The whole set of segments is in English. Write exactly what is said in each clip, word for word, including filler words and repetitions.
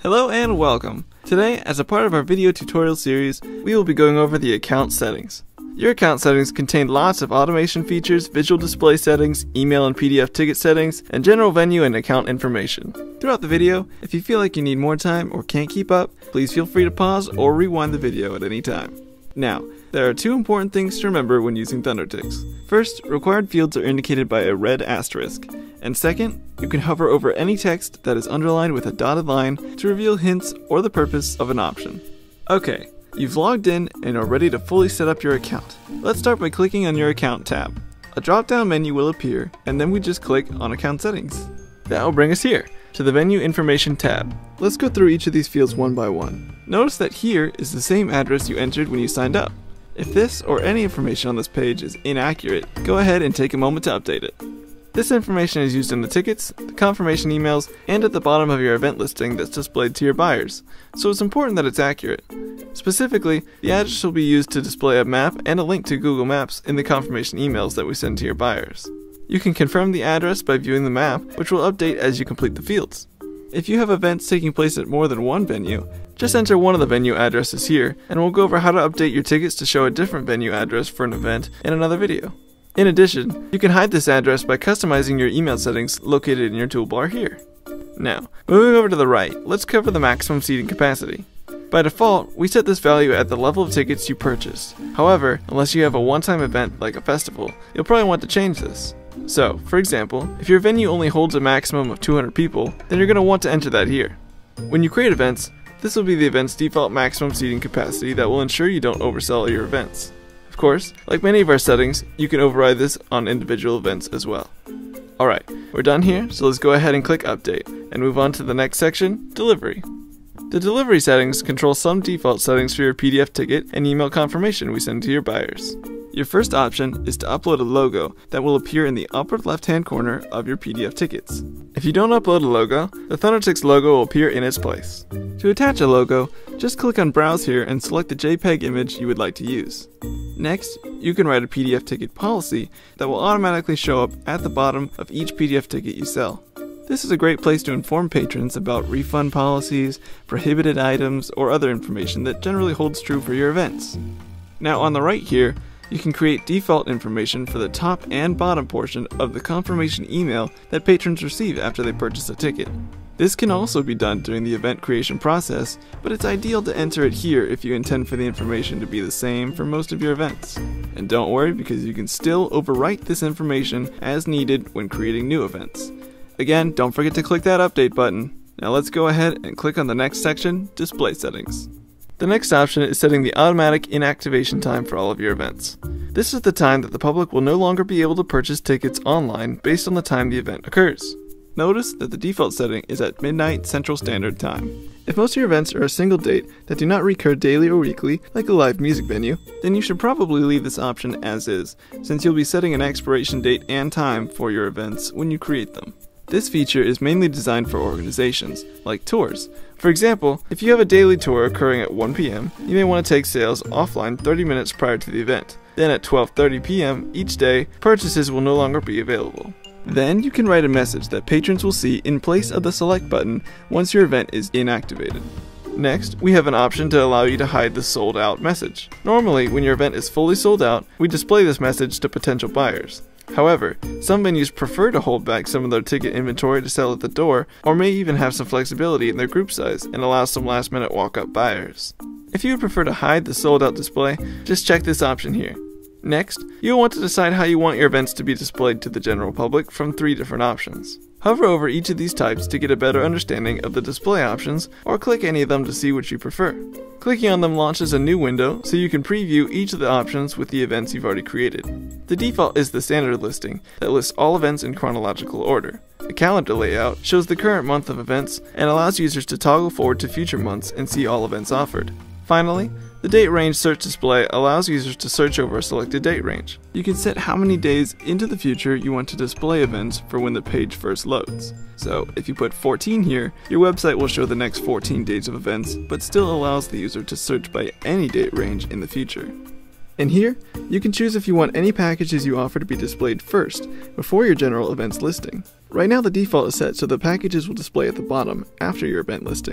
Hello and welcome! Today, as a part of our video tutorial series, we will be going over the account settings. Your account settings contain lots of automation features, visual display settings, email and P D F ticket settings, and general venue and account information. Throughout the video, if you feel like you need more time or can't keep up, please feel free to pause or rewind the video at any time. Now, there are two important things to remember when using ThunderTix. First, required fields are indicated by a red asterisk. And second, you can hover over any text that is underlined with a dotted line to reveal hints or the purpose of an option. Okay, you've logged in and are ready to fully set up your account. Let's start by clicking on your account tab. A drop-down menu will appear, and then we just click on account settings. That will bring us here, to the venue information tab. Let's go through each of these fields one by one. Notice that here is the same address you entered when you signed up. If this or any information on this page is inaccurate, go ahead and take a moment to update it. This information is used in the tickets, the confirmation emails, and at the bottom of your event listing that's displayed to your buyers, so it's important that it's accurate. Specifically, the address will be used to display a map and a link to Google Maps in the confirmation emails that we send to your buyers. You can confirm the address by viewing the map, which will update as you complete the fields. If you have events taking place at more than one venue, just enter one of the venue addresses here, and we'll go over how to update your tickets to show a different venue address for an event in another video. In addition, you can hide this address by customizing your email settings located in your toolbar here. Now, moving over to the right, let's cover the maximum seating capacity. By default, we set this value at the level of tickets you purchased. However, unless you have a one-time event like a festival, you'll probably want to change this. So, for example, if your venue only holds a maximum of two hundred people, then you're going to want to enter that here. When you create events, this will be the event's default maximum seating capacity that will ensure you don't oversell your events. Of course, like many of our settings, you can override this on individual events as well. Alright, we're done here, so let's go ahead and click Update, and move on to the next section, Delivery. The delivery settings control some default settings for your P D F ticket and email confirmation we send to your buyers. Your first option is to upload a logo that will appear in the upper left-hand corner of your P D F tickets. If you don't upload a logo, the ThunderTix logo will appear in its place. To attach a logo, just click on Browse here and select the JPEG image you would like to use. Next, you can write a P D F ticket policy that will automatically show up at the bottom of each P D F ticket you sell. This is a great place to inform patrons about refund policies, prohibited items, or other information that generally holds true for your events. Now on the right here, you can create default information for the top and bottom portion of the confirmation email that patrons receive after they purchase a ticket. This can also be done during the event creation process, but it's ideal to enter it here if you intend for the information to be the same for most of your events. And don't worry, because you can still overwrite this information as needed when creating new events. Again, don't forget to click that update button. Now let's go ahead and click on the next section, Display Settings. The next option is setting the automatic inactivation time for all of your events. This is the time that the public will no longer be able to purchase tickets online based on the time the event occurs. Notice that the default setting is at midnight Central Standard Time. If most of your events are a single date that do not recur daily or weekly, like a live music venue, then you should probably leave this option as is, since you'll be setting an expiration date and time for your events when you create them. This feature is mainly designed for organizations, like tours. For example, if you have a daily tour occurring at one p m, you may want to take sales offline thirty minutes prior to the event. Then at twelve thirty p m each day, purchases will no longer be available. Then you can write a message that patrons will see in place of the select button once your event is inactivated. Next, we have an option to allow you to hide the sold out message. Normally, when your event is fully sold out, we display this message to potential buyers. However, some venues prefer to hold back some of their ticket inventory to sell at the door, or may even have some flexibility in their group size and allow some last minute walk-up buyers. If you would prefer to hide the sold out display, just check this option here. Next, you'll want to decide how you want your events to be displayed to the general public from three different options. Hover over each of these types to get a better understanding of the display options, or click any of them to see which you prefer. Clicking on them launches a new window so you can preview each of the options with the events you've already created. The default is the standard listing that lists all events in chronological order. The calendar layout shows the current month of events and allows users to toggle forward to future months and see all events offered. Finally, the date range search display allows users to search over a selected date range. You can set how many days into the future you want to display events for when the page first loads. So if you put fourteen here, your website will show the next fourteen days of events, but still allows the user to search by any date range in the future. And here, you can choose if you want any packages you offer to be displayed first, before your general events listing. Right now the default is set so the packages will display at the bottom, after your event listing.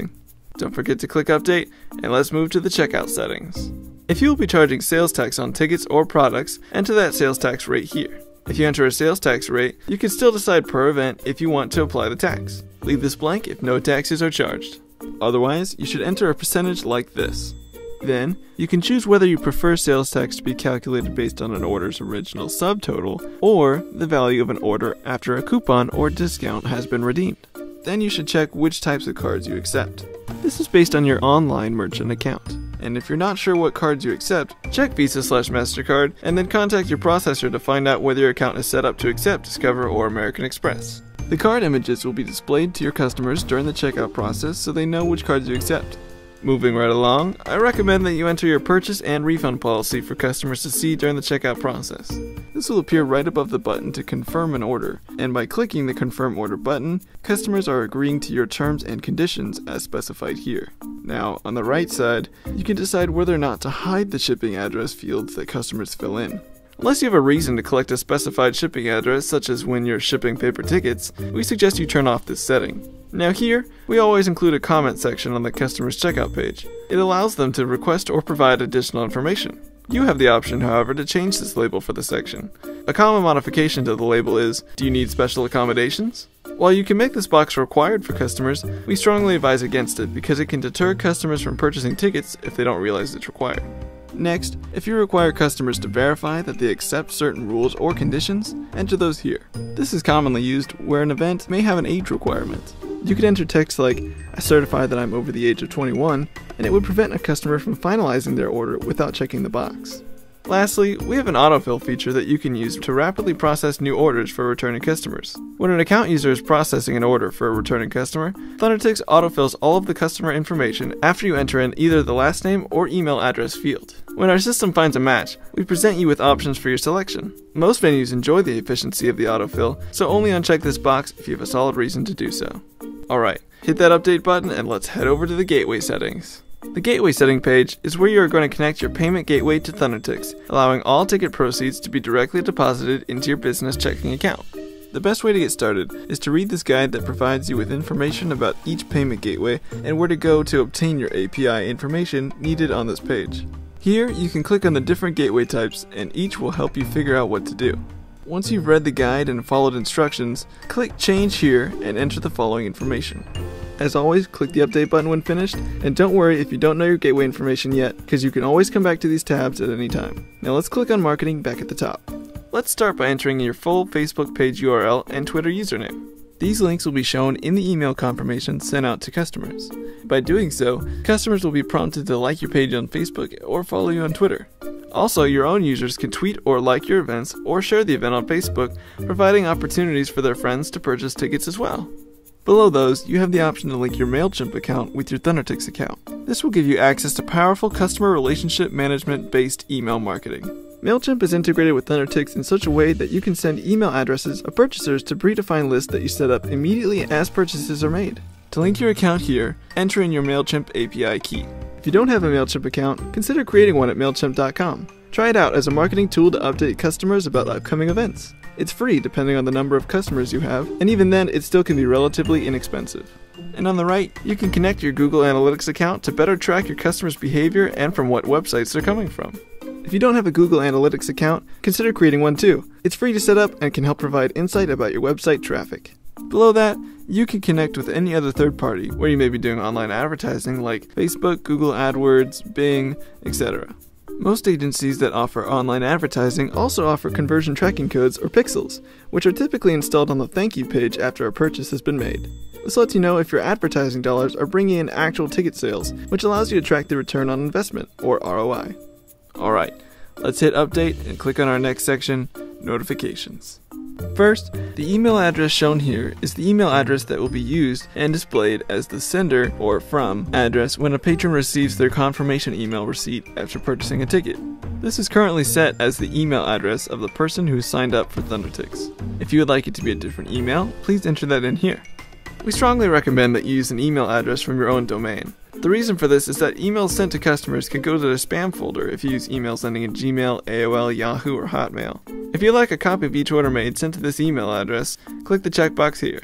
Don't forget to click Update, and let's move to the checkout settings. If you will be charging sales tax on tickets or products, enter that sales tax rate here. If you enter a sales tax rate, you can still decide per event if you want to apply the tax. Leave this blank if no taxes are charged. Otherwise, you should enter a percentage like this. Then, you can choose whether you prefer sales tax to be calculated based on an order's original subtotal, or the value of an order after a coupon or discount has been redeemed. Then you should check which types of cards you accept. This is based on your online merchant account. And if you're not sure what cards you accept, check Visa slash MasterCard and then contact your processor to find out whether your account is set up to accept Discover or American Express. The card images will be displayed to your customers during the checkout process so they know which cards you accept. Moving right along, I recommend that you enter your purchase and refund policy for customers to see during the checkout process. This will appear right above the button to confirm an order, and by clicking the Confirm Order button, customers are agreeing to your terms and conditions as specified here. Now, on the right side, you can decide whether or not to hide the shipping address fields that customers fill in. Unless you have a reason to collect a specified shipping address, such as when you're shipping paper tickets, we suggest you turn off this setting. Now here, we always include a comment section on the customer's checkout page. It allows them to request or provide additional information. You have the option, however, to change this label for the section. A common modification to the label is, do you need special accommodations? While you can make this box required for customers, we strongly advise against it because it can deter customers from purchasing tickets if they don't realize it's required. Next, if you require customers to verify that they accept certain rules or conditions, enter those here. This is commonly used where an event may have an age requirement. You could enter text like, I certify that I'm over the age of twenty-one, and it would prevent a customer from finalizing their order without checking the box. Lastly, we have an autofill feature that you can use to rapidly process new orders for returning customers. When an account user is processing an order for a returning customer, ThunderTix autofills all of the customer information after you enter in either the last name or email address field. When our system finds a match, we present you with options for your selection. Most venues enjoy the efficiency of the autofill, so only uncheck this box if you have a solid reason to do so. Alright, hit that update button and let's head over to the gateway settings. The gateway setting page is where you are going to connect your payment gateway to ThunderTix, allowing all ticket proceeds to be directly deposited into your business checking account. The best way to get started is to read this guide that provides you with information about each payment gateway and where to go to obtain your A P I information needed on this page. Here, you can click on the different gateway types and each will help you figure out what to do. Once you've read the guide and followed instructions, click Change here and enter the following information. As always, click the update button when finished, and don't worry if you don't know your gateway information yet, because you can always come back to these tabs at any time. Now let's click on Marketing back at the top. Let's start by entering your full Facebook page U R L and Twitter username. These links will be shown in the email confirmation sent out to customers. By doing so, customers will be prompted to like your page on Facebook or follow you on Twitter. Also, your own users can tweet or like your events or share the event on Facebook, providing opportunities for their friends to purchase tickets as well. Below those, you have the option to link your MailChimp account with your ThunderTix account. This will give you access to powerful customer relationship management based email marketing. MailChimp is integrated with ThunderTix in such a way that you can send email addresses of purchasers to predefined lists that you set up immediately as purchases are made. To link your account here, enter in your MailChimp A P I key. If you don't have a MailChimp account, consider creating one at MailChimp dot com. Try it out as a marketing tool to update customers about upcoming events. It's free depending on the number of customers you have, and even then it still can be relatively inexpensive. And on the right, you can connect your Google Analytics account to better track your customers' behavior and from what websites they're coming from. If you don't have a Google Analytics account, consider creating one too. It's free to set up and can help provide insight about your website traffic. Below that, you can connect with any other third party where you may be doing online advertising like Facebook, Google AdWords, Bing, et cetera. Most agencies that offer online advertising also offer conversion tracking codes or pixels, which are typically installed on the thank you page after a purchase has been made. This lets you know if your advertising dollars are bringing in actual ticket sales, which allows you to track the return on investment, or R O I. Alright, let's hit update and click on our next section, notifications. First, the email address shown here is the email address that will be used and displayed as the sender or from address when a patron receives their confirmation email receipt after purchasing a ticket. This is currently set as the email address of the person who signed up for ThunderTix. If you would like it to be a different email, please enter that in here. We strongly recommend that you use an email address from your own domain. The reason for this is that emails sent to customers can go to their spam folder if you use emails ending in Gmail, A O L, Yahoo, or Hotmail. If you'd like a copy of each order made sent to this email address, click the checkbox here.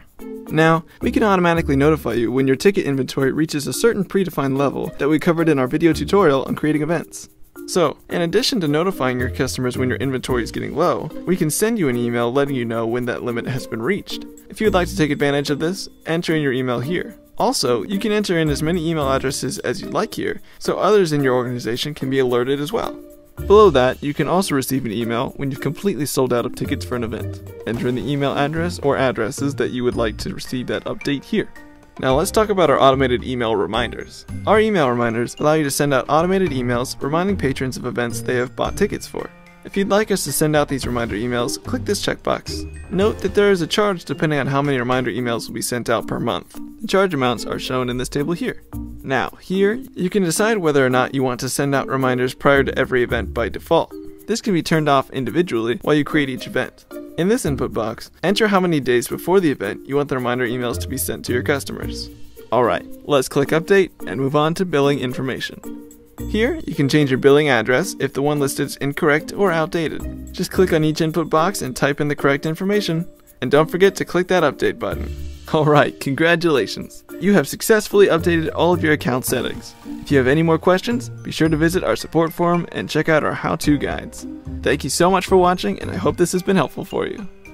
Now, we can automatically notify you when your ticket inventory reaches a certain predefined level that we covered in our video tutorial on creating events. So, in addition to notifying your customers when your inventory is getting low, we can send you an email letting you know when that limit has been reached. If you would like to take advantage of this, enter in your email here. Also, you can enter in as many email addresses as you'd like here, so others in your organization can be alerted as well. Below that, you can also receive an email when you've completely sold out of tickets for an event. Enter in the email address or addresses that you would like to receive that update here. Now let's talk about our automated email reminders. Our email reminders allow you to send out automated emails reminding patrons of events they have bought tickets for. If you'd like us to send out these reminder emails, click this checkbox. Note that there is a charge depending on how many reminder emails will be sent out per month. The charge amounts are shown in this table here. Now, here, you can decide whether or not you want to send out reminders prior to every event by default. This can be turned off individually while you create each event. In this input box, enter how many days before the event you want the reminder emails to be sent to your customers. Alright, let's click Update and move on to billing information. Here, you can change your billing address if the one listed is incorrect or outdated. Just click on each input box and type in the correct information. And don't forget to click that Update button. Alright, congratulations! You have successfully updated all of your account settings. If you have any more questions, be sure to visit our support forum and check out our how-to guides. Thank you so much for watching, and I hope this has been helpful for you.